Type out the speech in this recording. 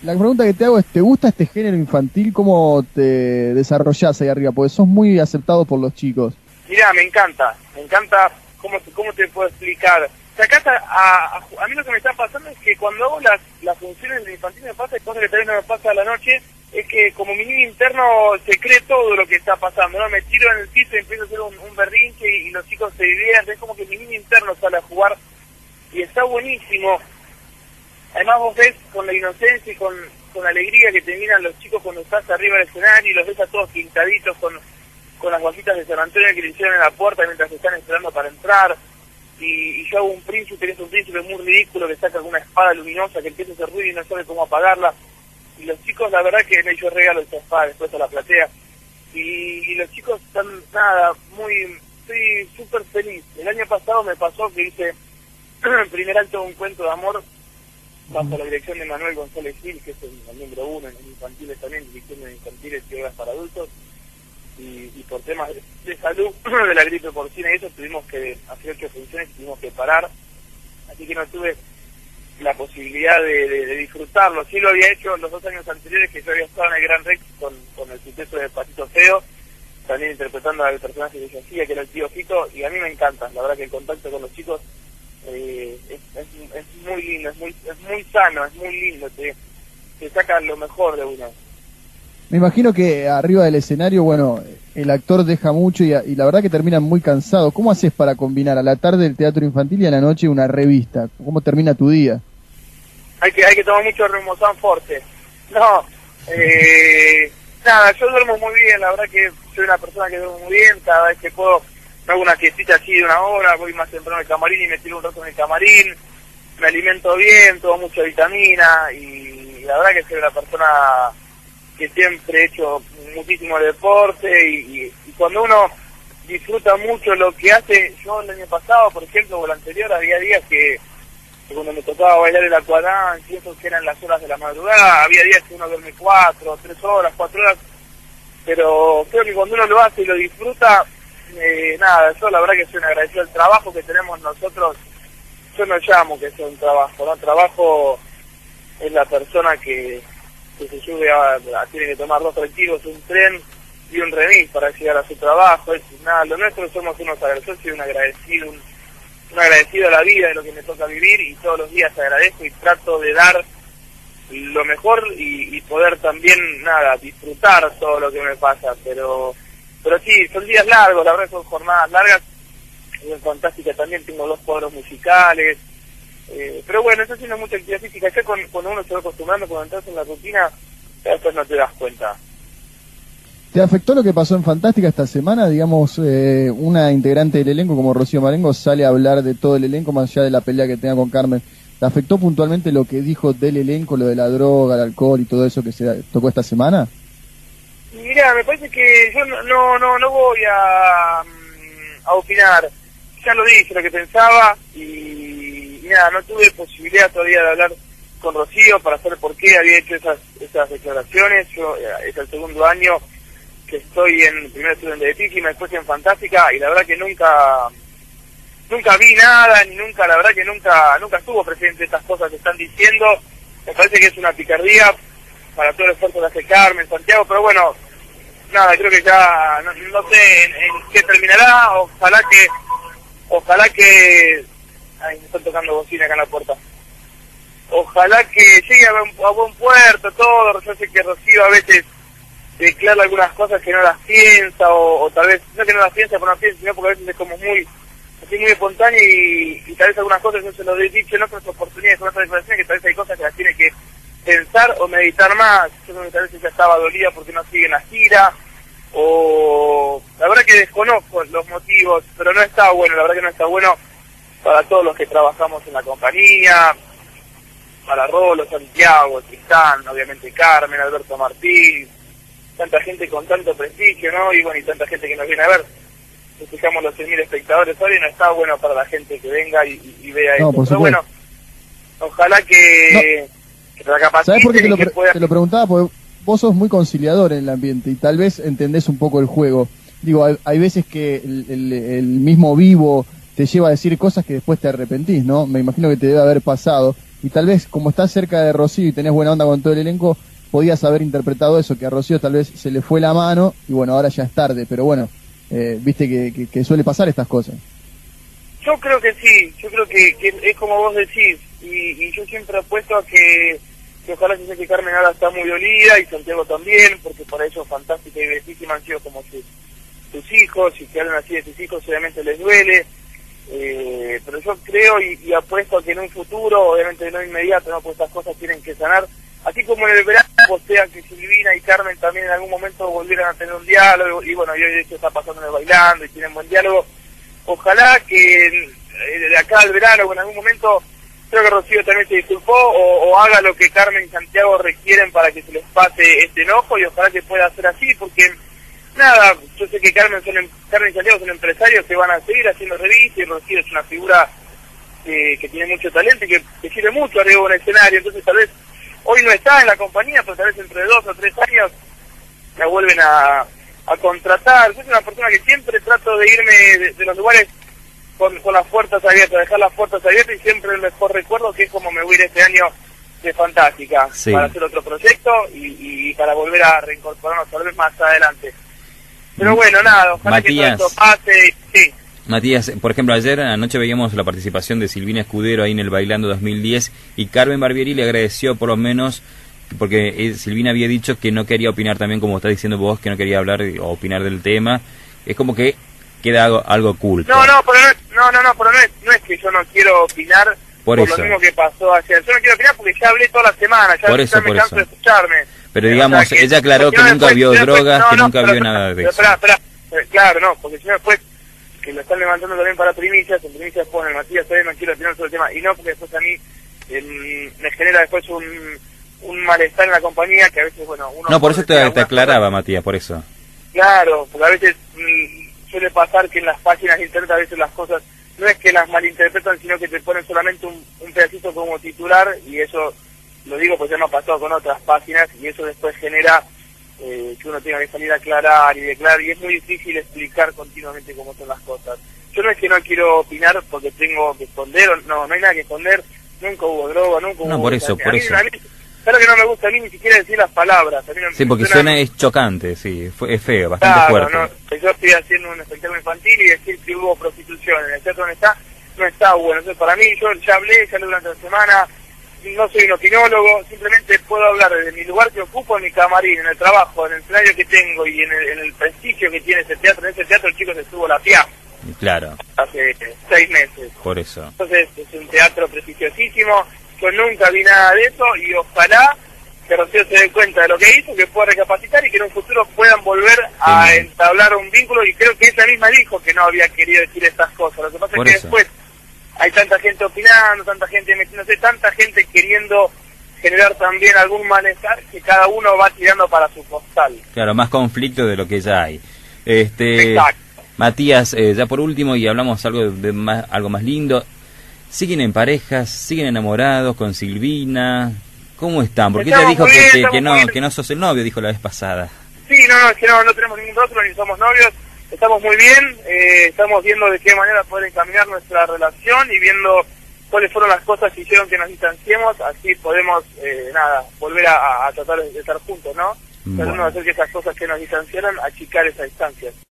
La pregunta que te hago es, ¿te gusta este género infantil? ¿Cómo te desarrollás ahí arriba? Porque sos muy aceptado por los chicos. Mirá, me encanta, ¿cómo te puedo explicar? O sea, acá a mí lo que me está pasando es que cuando hago las funciones de infantil me pasa, cosas que también no me pasa a la noche, es que como mi niño interno se cree todo lo que está pasando, ¿no? Me tiro en el piso y empiezo a hacer un berrinche y los chicos se divierten, es como que mi niño interno sale a jugar y está buenísimo. Además vos ves con la inocencia y con la alegría que te miran los chicos cuando estás arriba del escenario y los ves a todos pintaditos con las guajitas de San Antonio que le hicieron en la puerta mientras están esperando para entrar. Y yo hago un príncipe, que es un príncipe muy ridículo, que saca alguna espada luminosa que empieza a hacer ruido y no sabe cómo apagarla. Y los chicos, la verdad que yo regalo esa espada después a la platea. Y los chicos están, estoy súper feliz. El año pasado me pasó que hice el primer acto de un cuento de amor bajo la dirección de Manuel González Gil, que es el número 1 en infantiles también, dirección de infantiles y obras para adultos. Y por temas de salud, de la gripe porcina y eso, tuvimos que hacer 8 funciones y tuvimos que parar. Así que no tuve la posibilidad de disfrutarlo. Sí lo había hecho los 2 años anteriores, que yo había estado en el Gran Rex con el suceso de Patito Feo, también interpretando al personaje que yo hacía, que era el tío Fito, y a mí me encanta. La verdad que el contacto con los chicos es muy lindo, es muy sano, es muy lindo, te saca lo mejor de uno. Me imagino que arriba del escenario, bueno, el actor deja mucho y la verdad que terminan muy cansados. ¿Cómo haces para combinar a la tarde el teatro infantil y a la noche una revista? ¿Cómo termina tu día? Hay que tomar mucho Remozán Forte. No, nada, yo duermo muy bien, la verdad que soy una persona que duerme muy bien, cada vez que puedo me hago una siestita así de 1 hora, voy más temprano al camarín y me tiro un rato en el camarín, me alimento bien, tomo mucha vitamina y la verdad que soy una persona que siempre he hecho muchísimo deporte y cuando uno disfruta mucho lo que hace, yo el año pasado, por ejemplo, o el anterior, había días que cuando me tocaba bailar el aquadance y eso que eran las horas de la madrugada, había días que uno duerme 4, 3 horas, 4 horas, pero creo que cuando uno lo hace y lo disfruta, nada, yo la verdad que soy un agradecido al trabajo que tenemos nosotros. Yo no llamo que sea un trabajo, ¿no? Trabajo es la persona que se sube tiene que tomar 2 colectivos, un tren y un remis para llegar a su trabajo. Nada, lo nuestro somos unos agradecidos, soy un agradecido a la vida de lo que me toca vivir y todos los días agradezco y trato de dar lo mejor y poder también, nada, disfrutar todo lo que me pasa, pero sí, son días largos, la verdad son jornadas largas, es fantástica también, tengo 2 cuadros musicales, pero bueno, eso sí no es mucha actividad física, ya cuando uno se va acostumbrando, cuando entras en la rutina, después no te das cuenta. ¿Te afectó lo que pasó en Fantástica esta semana? Digamos, una integrante del elenco como Rocío Marengo sale a hablar de todo el elenco, más allá de la pelea que tenga con Carmen. ¿Te afectó puntualmente lo que dijo del elenco, lo de la droga, el alcohol y todo eso que se tocó esta semana? Mira, me parece que yo no voy a opinar. Ya lo dije, lo que pensaba, y nada, no tuve posibilidad todavía de hablar con Rocío para saber por qué había hecho esas declaraciones. Yo es el 2.º año que estoy primero estuve en Detísima, después en Fantástica, y la verdad que nunca vi nada, ni nunca, la verdad que nunca estuvo presente estas cosas que están diciendo. Me parece que es una picardía para todo el esfuerzo que hace Carmen, Santiago, pero bueno, nada, creo que ya, no sé en qué terminará, ojalá que, ay, me están tocando bocina acá en la puerta, ojalá que llegue a buen puerto todo. Yo sé que Rocío a veces declara algunas cosas que no las piensa, o tal vez, no que no las piensa, pero no piensa, sino porque a veces es como muy espontánea y tal vez algunas cosas yo se lo he dicho en otras oportunidades, en otras declaraciones, que tal vez hay cosas que las tiene que pensar o meditar más. Yo creo que tal vez ella estaba dolida porque no sigue en la gira, o la verdad que desconozco los motivos, pero no está bueno, la verdad que no está bueno para todos los que trabajamos en la compañía, para Rolo, Santiago, Tristán, obviamente Carmen, Alberto Martín, tanta gente con tanto prestigio, ¿no? Y bueno, y tanta gente que nos viene a ver. Fijamos los 100.000 espectadores hoy, no está bueno para la gente que venga y vea no, esto. Pero bueno, ojalá que recapaciten. ¿Sabés por qué te lo preguntaba? Porque vos sos muy conciliador en el ambiente y tal vez entendés un poco el juego. Digo, hay veces que el mismo vivo te lleva a decir cosas que después te arrepentís, ¿no? Me imagino que te debe haber pasado. y tal vez como estás cerca de Rocío y tenés buena onda con todo el elenco, podías haber interpretado eso, que a Rocío tal vez se le fue la mano y bueno, ahora ya es tarde, pero bueno, viste que suele pasar estas cosas. Yo creo que sí, yo creo que es como vos decís, y yo siempre apuesto a que ojalá se sé que Carmen ahora está muy dolida y Santiago también, porque para ellos Fantástica y Bellísima han sido como sus hijos, y que hablan así de sus hijos obviamente les duele, pero yo creo y apuesto a que en un futuro, obviamente no inmediato, no, pues estas cosas tienen que sanar, así como en el verano, o sea que Silvina y Carmen también en algún momento volvieran a tener un diálogo, y bueno, y hoy de hecho está pasando en el bailando y tienen buen diálogo. Ojalá que de acá al verano o en algún momento, creo que Rocío también se disculpó o haga lo que Carmen y Santiago requieren para que se les pase este enojo, y ojalá que pueda ser así, porque nada, yo sé que Carmen y Santiago son empresarios que van a seguir haciendo revistas, y Rocío es una figura que tiene mucho talento y que sirve mucho arriba de un escenario, entonces tal vez hoy no está en la compañía, pero tal vez entre 2 o 3 años la vuelven a contratar. Yo soy una persona que siempre trato de irme de los lugares con las puertas abiertas, dejar las puertas abiertas, y siempre el mejor recuerdo que es como me voy a ir este año de Fantástica, sí, para hacer otro proyecto y para volver a reincorporarnos tal vez más adelante. Pero bueno, nada, ojalá Matías, que todo esto pase, sí. Matías, por ejemplo, ayer anoche veíamos la participación de Silvina Escudero ahí en el Bailando 2010, y Carmen Barbieri le agradeció por lo menos, porque Silvina había dicho que no quería opinar también, como estás diciendo vos, que no quería hablar o opinar del tema. Es como que queda algo oculto. Pero no es que yo no quiero opinar por lo mismo que pasó ayer. Yo no quiero opinar porque ya hablé toda la semana, ya me canso de escucharme. Pero digamos, o sea, ella aclaró que nunca vio drogas, que nunca vio nada de eso. Claro, no, porque si no después, que lo están levantando también para primicias, en primicias ponen, Matías, todavía no quiero opinar sobre el tema, y no porque después a mí me genera después un malestar en la compañía que a veces, bueno, uno... No, por eso te aclaraba, Matías, por eso. Claro, porque a veces suele pasar que en las páginas de internet a veces las cosas no es que las malinterpretan, sino que te ponen solamente un pedacito como titular, y eso lo digo porque ya me ha pasado con otras páginas, y eso después genera que uno tenga que salir a aclarar y declarar, y es muy difícil explicar continuamente cómo son las cosas. Yo no es que no quiero opinar porque tengo que esconder, no hay nada que esconder, nunca hubo droga, nunca hubo... No, por eso. Claro que no me gusta a mí ni siquiera decir las palabras. A mí sí, porque suena es chocante, sí, es feo, bastante fuerte. No, yo estoy haciendo un espectáculo infantil y decir que hubo prostitución en el teatro donde está, no está bueno. Entonces para mí, yo ya hablé durante la semana, no soy un opinólogo, simplemente puedo hablar desde mi lugar que ocupo, en mi camarín, en el trabajo, en el escenario que tengo y en el prestigio que tiene ese teatro. En ese teatro el chico se estuvo la PIA. Claro. Hace 6 meses. Por eso. Entonces es un teatro prestigiosísimo. Yo nunca vi nada de eso, y ojalá que Rocío se dé cuenta de lo que hizo, que pueda recapacitar y que en un futuro puedan volver a entablar un vínculo, y creo que ella misma dijo que no había querido decir estas cosas. Lo que pasa es que después hay tanta gente opinando, tanta gente metiéndose, tanta gente queriendo generar también algún malestar, que cada uno va tirando para su costal. Claro, más conflicto de lo que ya hay. Exacto. Matías, ya por último, y hablamos algo más lindo. ¿Siguen en parejas? ¿Siguen enamorados con Silvina? ¿Cómo están? Porque ella dijo que no sos el novio, dijo la vez pasada. Sí, es que no tenemos ningún otro, ni somos novios. Estamos muy bien, estamos viendo de qué manera poder encaminar nuestra relación y viendo cuáles fueron las cosas que hicieron que nos distanciemos, así podemos, volver a tratar de estar juntos, ¿no? Tratando de hacer que esas cosas que nos distanciaran, achicar esa distancia.